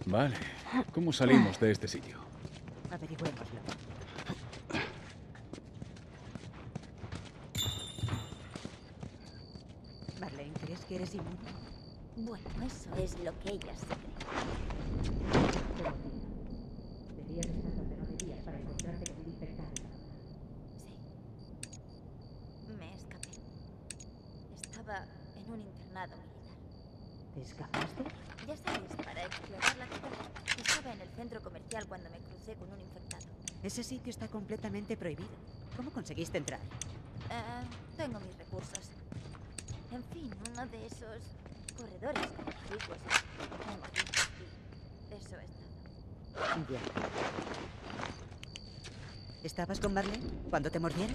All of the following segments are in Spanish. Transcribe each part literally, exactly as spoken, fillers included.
Vale. ¿Cómo salimos de este sitio? Averigüémoslo. Marlene, ¿crees que eres inmune? Bueno, eso es lo que ella se cree. Debías estar donde no debías para encontrarte con un infectado. Sí. Me escapé. Estaba en un internado militar. ¿Te escapaste? Ya sabes, para explorar la ciudad. Estaba en el centro comercial cuando me crucé con un infectado. Ese sitio está completamente prohibido. ¿Cómo conseguiste entrar? Eh, tengo mis recursos. En fin, uno de esos corredores antiguos. Tengo aquí y eso es todo. Ya. ¿Estabas con Marlene cuando te mordieron?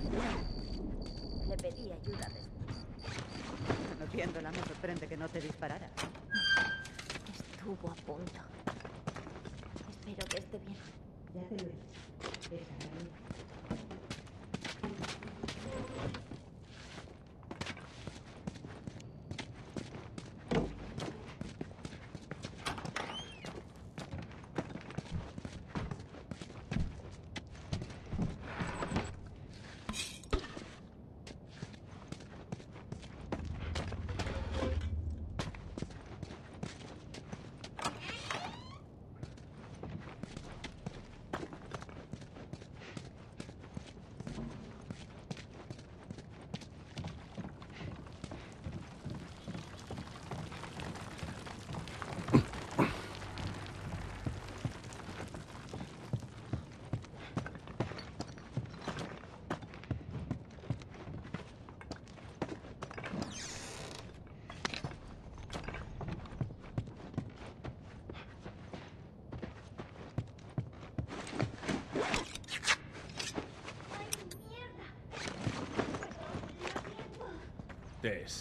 Le pedí ayuda después. Conociéndola me sorprende que no te disparara. Estuvo a punto. Espero que esté bien. Ya te lo he dicho. Estará bien. Tess.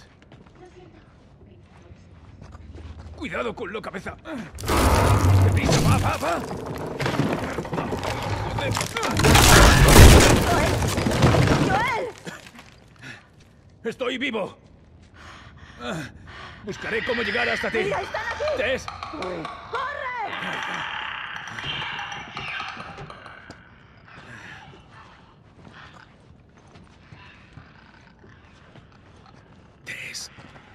Cuidado con la cabeza. ¡Deprisa! ¡Va, va, va! ¡Joel! ¡Estoy vivo! Buscaré cómo llegar hasta ti. ¡Mira, están aquí! ¡Tess! ¡Corre! Tess.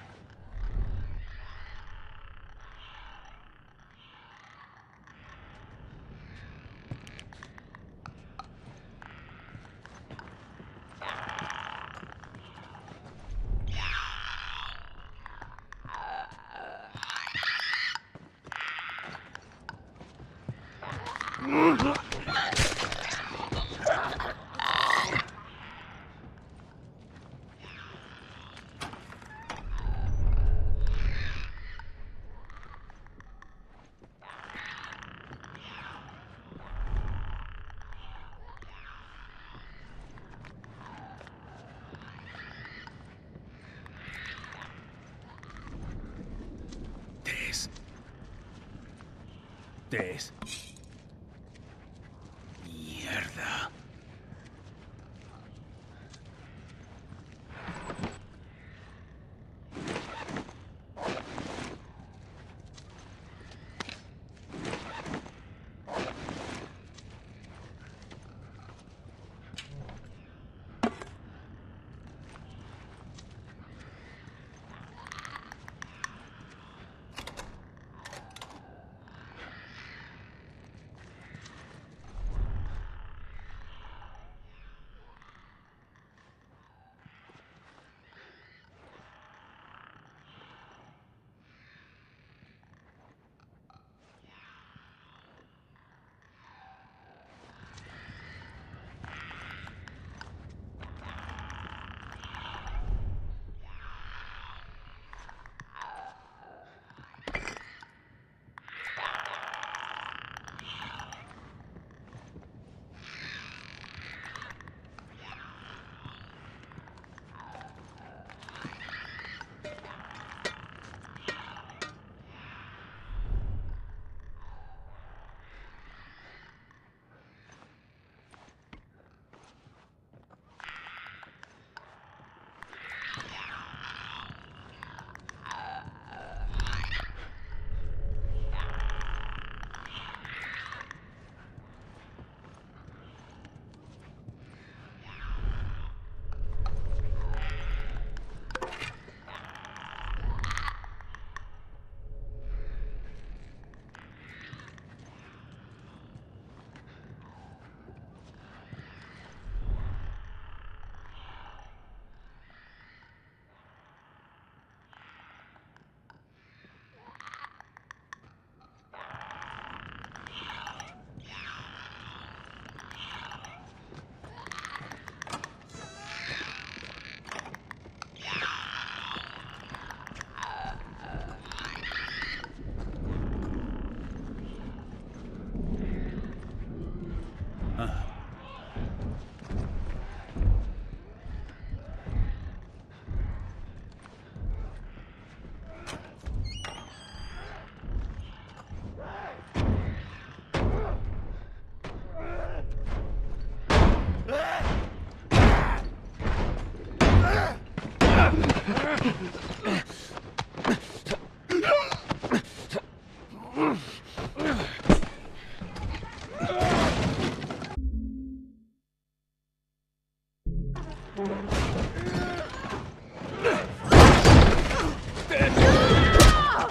Tess. Tess. Mierda.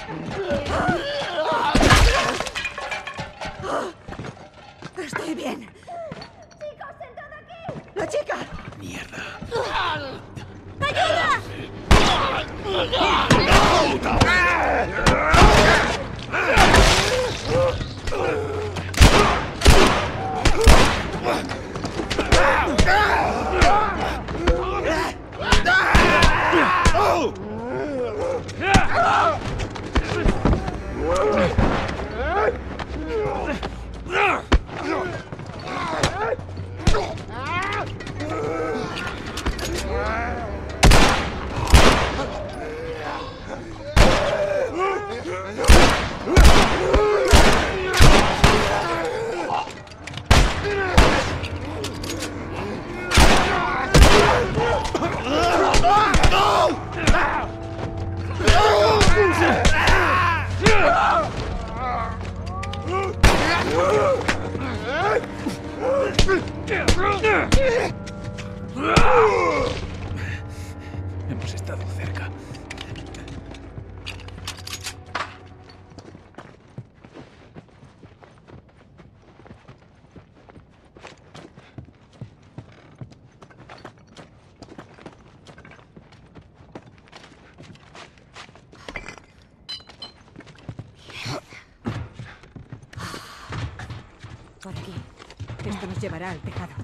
Estoy bien. ¡Chicos, sentad aquí! ¡La chica! Mierda. Hemos estado cerca. Por aquí. Esto nos llevará al tejado.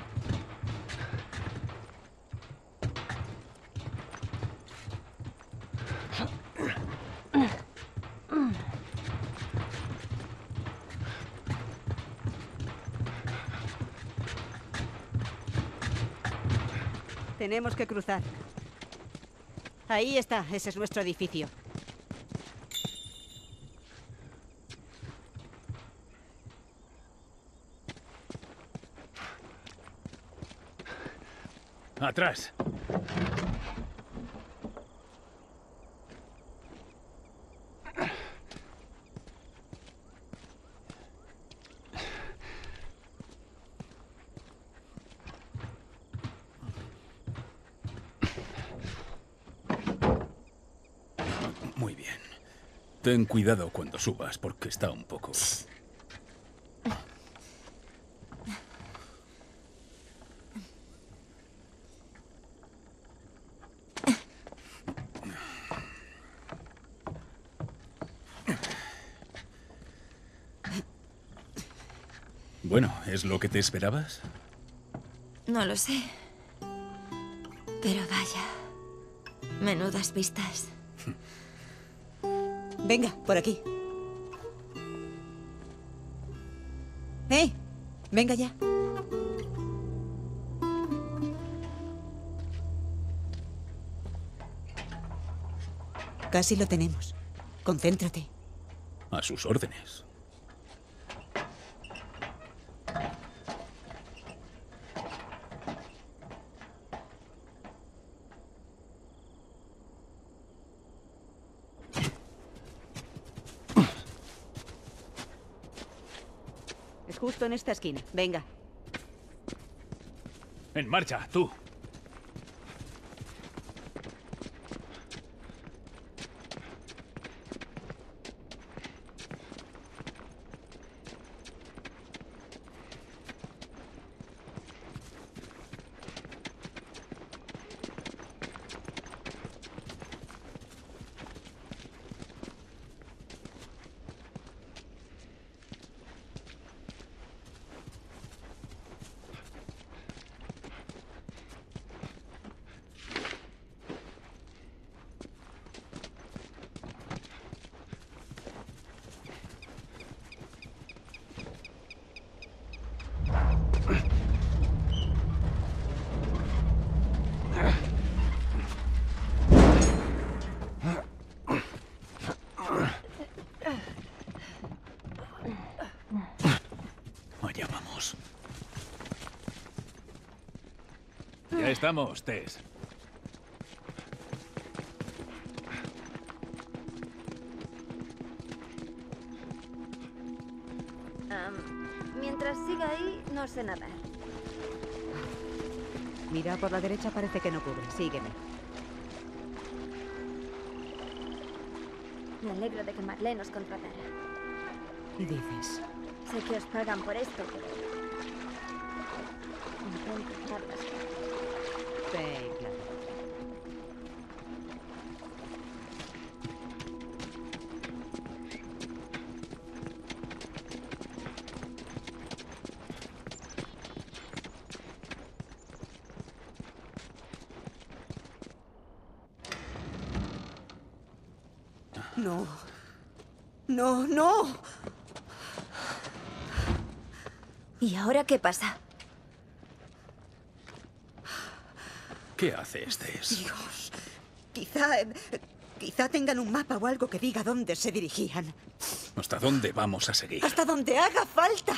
Tenemos que cruzar. Ahí está, ese es nuestro edificio. Atrás. Muy bien. Ten cuidado cuando subas, porque está un poco... Bueno, ¿es lo que te esperabas? No lo sé. Pero vaya. Menudas vistas. Venga, por aquí. ¡Eh! Venga ya. Casi lo tenemos. Concéntrate. A sus órdenes. Es justo en esta esquina. Venga. En marcha, tú. Allá vamos. Ya estamos, Tess. Um, mientras siga ahí, no sé nadar. Mira, por la derecha parece que no cubre. Sígueme. Me alegro de que Marlene nos contratara. Dices. Sé que os pagan por esto, pero... intento hacer las cosas. Sí, claro. No. No, no. ¿Y ahora qué pasa? ¿Qué hace este? Dios. Quizá... eh, Quizá tengan un mapa o algo que diga dónde se dirigían. ¿Hasta dónde vamos a seguir? Hasta donde haga falta.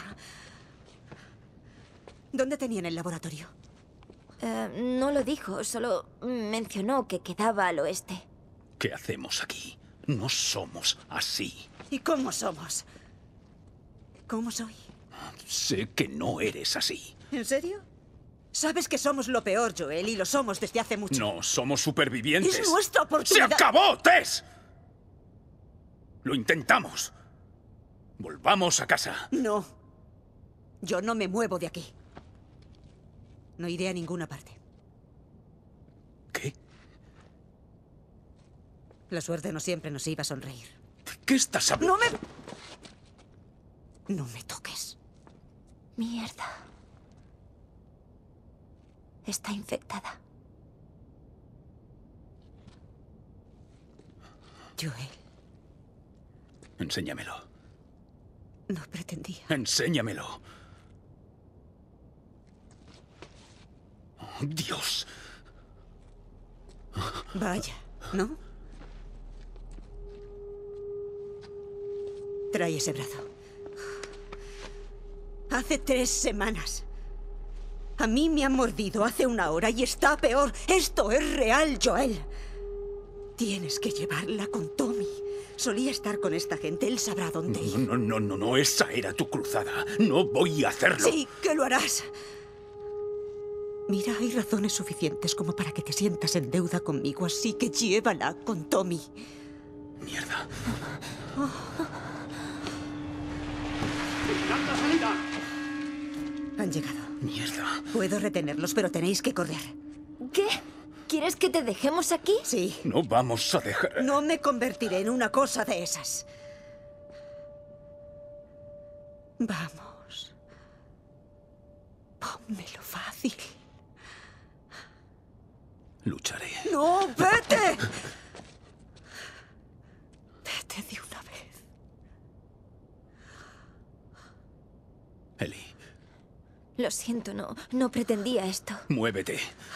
¿Dónde tenían el laboratorio? Eh, no lo dijo, solo mencionó que quedaba al oeste. ¿Qué hacemos aquí? No somos así. ¿Y cómo somos? ¿Cómo soy? Sé que no eres así. ¿En serio? Sabes que somos lo peor, Joel, y lo somos desde hace mucho. No, somos supervivientes. Es nuestra ¡Se oportunidad. acabó, Tess! Lo intentamos. Volvamos a casa. No. Yo no me muevo de aquí. No iré a ninguna parte. ¿Qué? La suerte no siempre nos iba a sonreír. ¿Qué estás hablando? ¡No me... No me toques. Mierda. Está infectada. Joel, Enséñamelo. no pretendía. Enséñamelo. Oh, Dios. Vaya, ¿no? Trae ese brazo. Hace tres semanas. A mí me han mordido hace una hora y está peor. Esto es real, Joel. Tienes que llevarla con Tommy. Solía estar con esta gente. Él sabrá dónde ir. No, no, no, no. Esa era tu cruzada. No voy a hacerlo. Sí, que lo harás. Mira, hay razones suficientes como para que te sientas en deuda conmigo, así que llévala con Tommy. Mierda. ¡Larga salida! Han llegado. Mierda. Puedo retenerlos, pero tenéis que correr. ¿Qué? ¿Quieres que te dejemos aquí? Sí. No vamos a dejar... No me convertiré en una cosa de esas. Vamos. Pónmelo fácil. Lucharé. ¡No, vete! Vete de una vez. Ellie, Lo siento, no, no pretendía esto. muévete.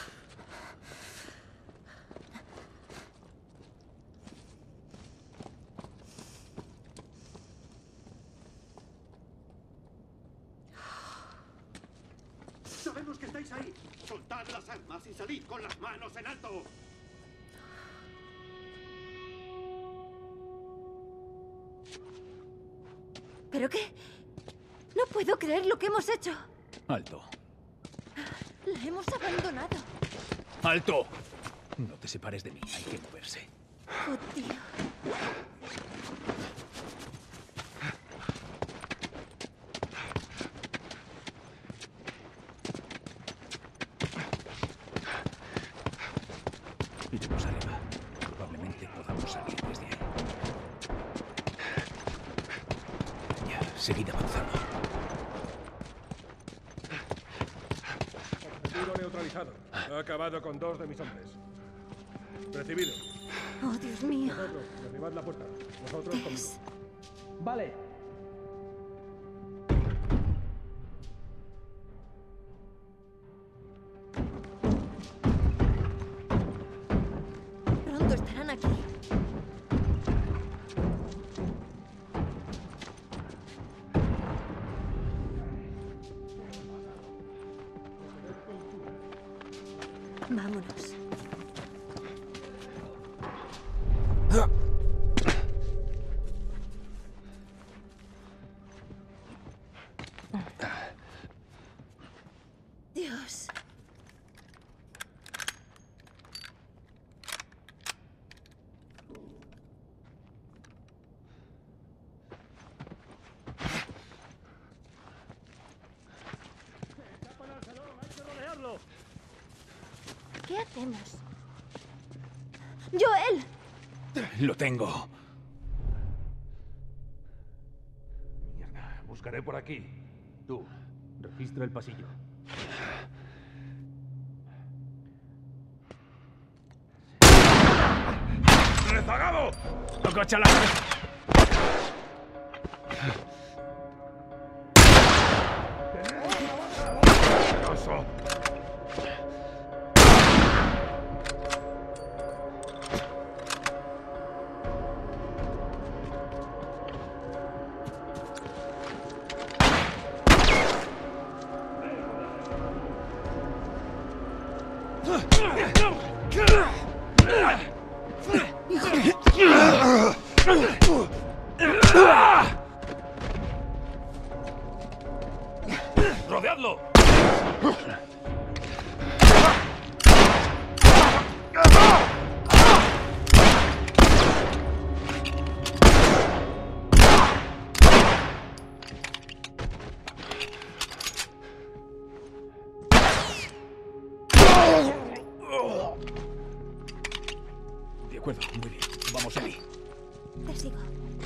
Sabemos que estáis ahí. Soltad las armas y salid con las manos en alto. ¿Pero qué? No puedo creer lo que hemos hecho. Alto. La hemos abandonado. ¡Alto! No te separes de mí. Hay que moverse. Oh, tío. Iremos arriba. Probablemente podamos salir desde ahí. Ya, seguid avanzando. Objetivo neutralizado. Ha acabado con dos de mis hombres. Recibido. Oh, Dios mío. Vosotros, derribad la puerta. Vosotros conmigo. Tess. Vale. Pronto estarán aquí. Vámonos. ¿Qué hacemos? ¡Joel! Lo tengo. Mierda, buscaré por aquí. Tú, registra el pasillo. ¡Rezagado! ¡Agacha la cabeza! ¡Oso! ¡Rodeadlo! De acuerdo, muy bien. Vamos, Ellie. Te sigo.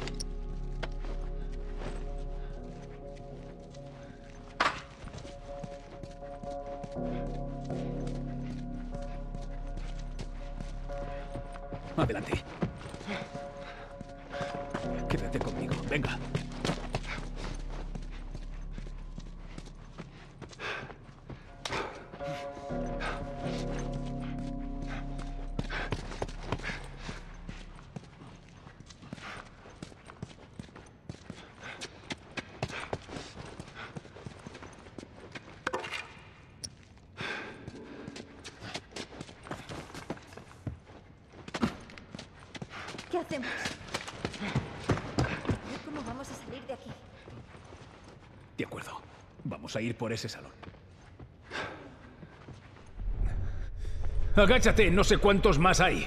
Adelante. Quédate conmigo. Venga. ¿Qué hacemos? ¿Cómo vamos a salir de aquí? De acuerdo. Vamos a ir por ese salón. Agáchate, no sé cuántos más hay.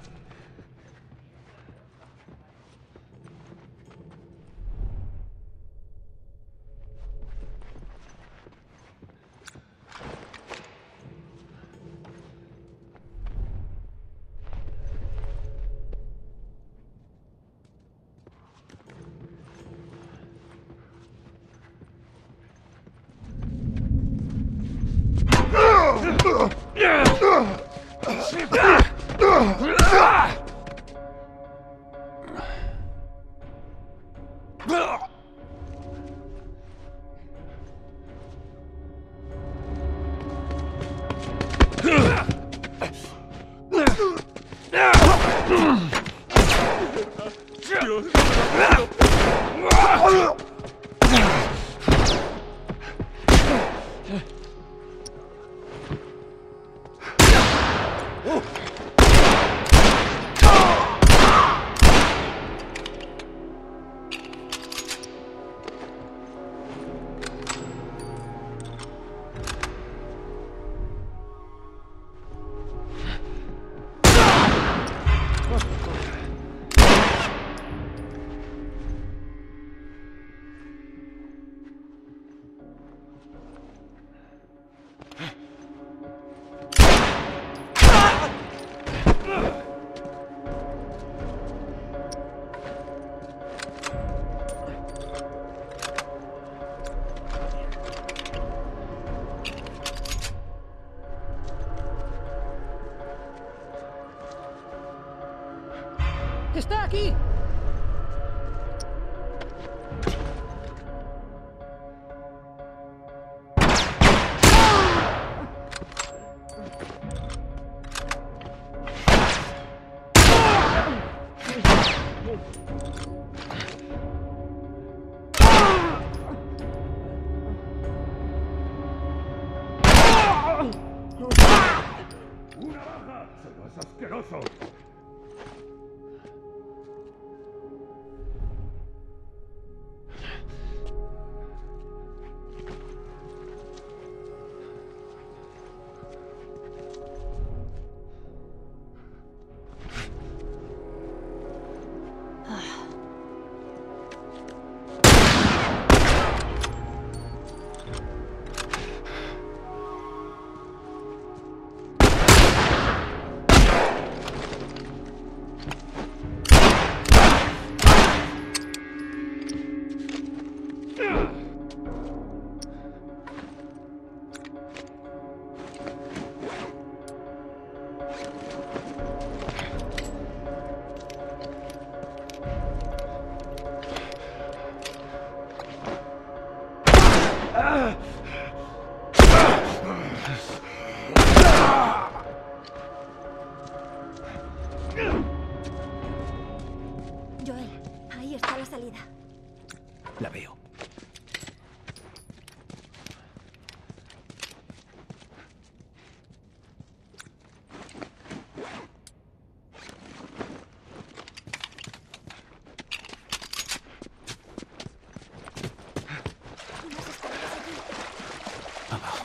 ¡Está aquí! ¡Una baja! ¡Serás asqueroso! Joel, ahí está la salida. La veo. Unas escaleras allí. Abajo.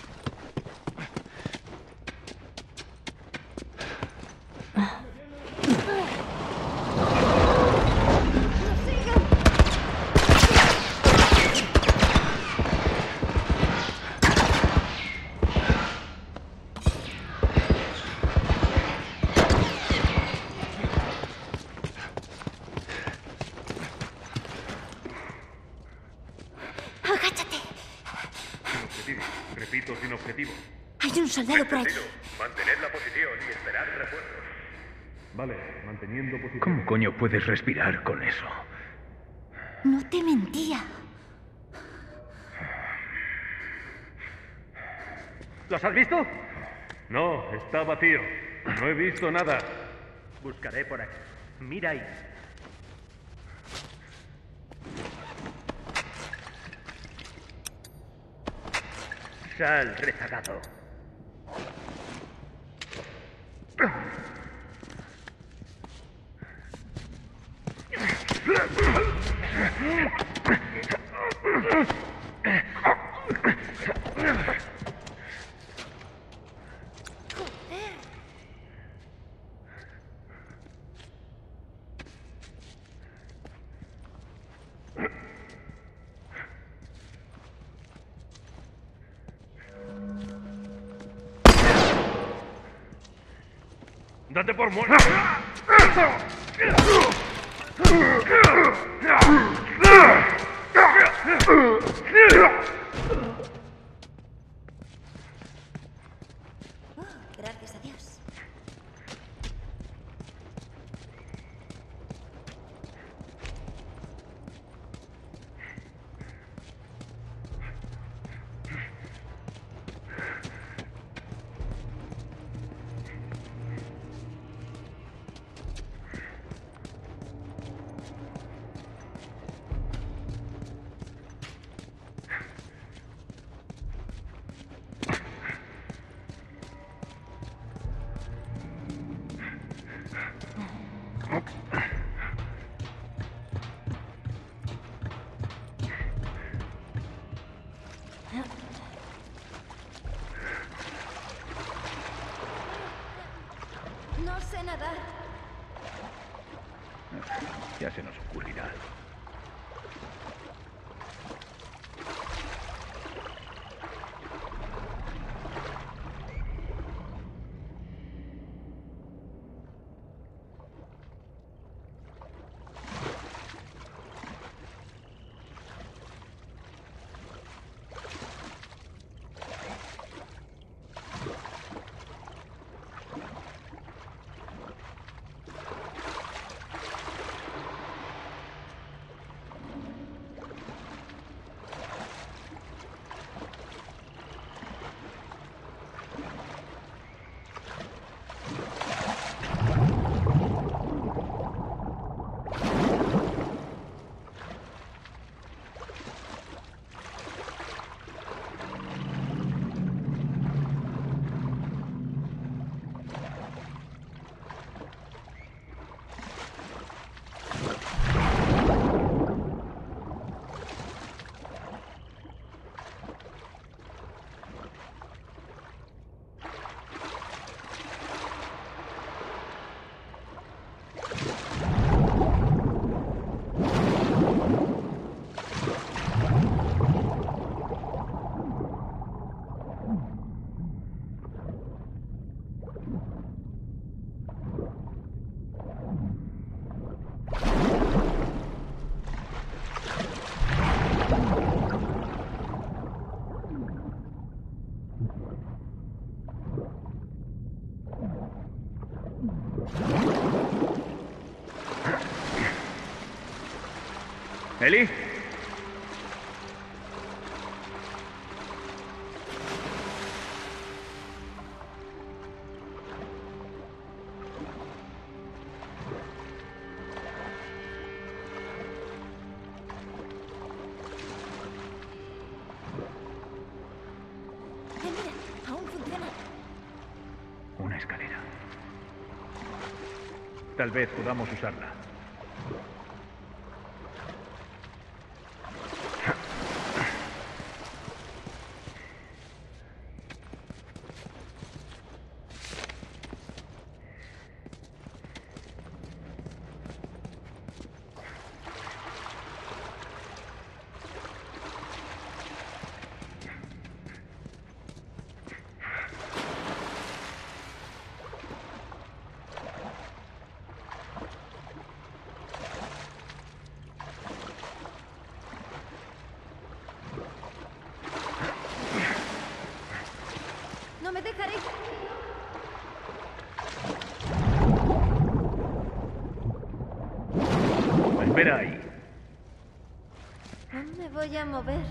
Agáchate. Sin objetivo. Repito, sin objetivo. Hay un soldado por allí. Mantened la posición y esperad refuerzos. Vale, manteniendo posición. ¿Cómo coño puedes respirar con eso? No te mentía. ¿Los has visto? No, está vacío. No he visto nada. Buscaré por aquí. Mira ahí. Sal, rezagado. ¡Date por muerto! Gracias a Dios. No sé nadar. Ya se nos ocurrirá. ¿Eli? Tal vez podamos usarla. No me dejaré. Espera ahí. No me voy a mover.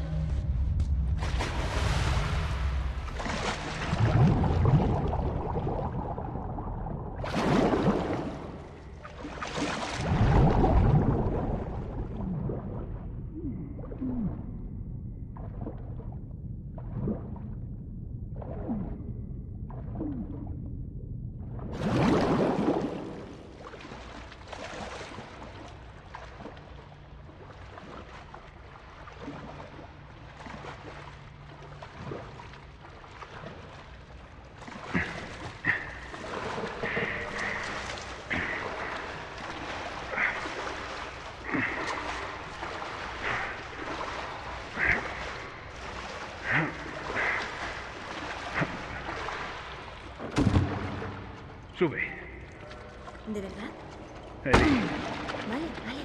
Sube. ¿De verdad? Ellie. Vale, vale.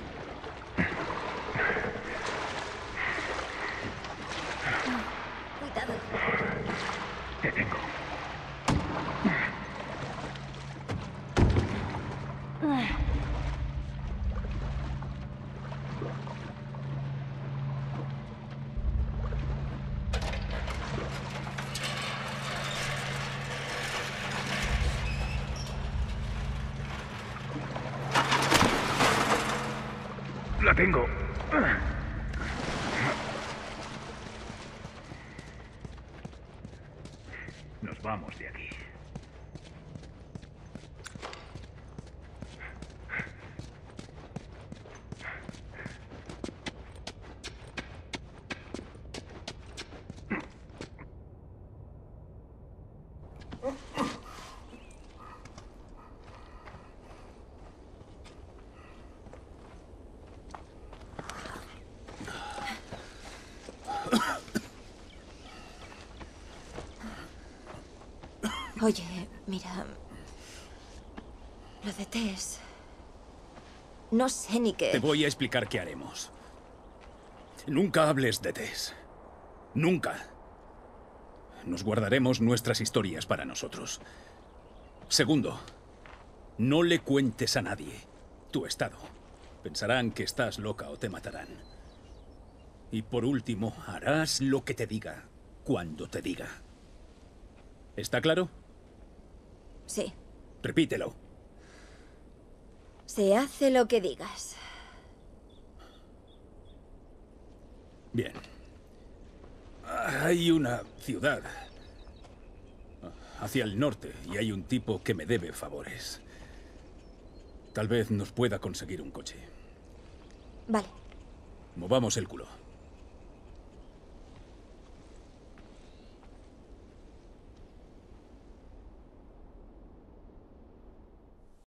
Cuidado. Te tengo. La tengo. Nos vamos de aquí. Oye, mira. Lo de Tess. No sé ni qué. Te voy a explicar qué haremos. Nunca hables de Tess. Nunca. Nos guardaremos nuestras historias para nosotros. Segundo, no le cuentes a nadie tu estado. Pensarán que estás loca o te matarán. Y por último, harás lo que te diga, cuando te diga. ¿Está claro? Sí. Repítelo. Se hace lo que digas. Bien. Hay una ciudad hacia el norte y hay un tipo que me debe favores. Tal vez nos pueda conseguir un coche. Vale. Movamos el culo.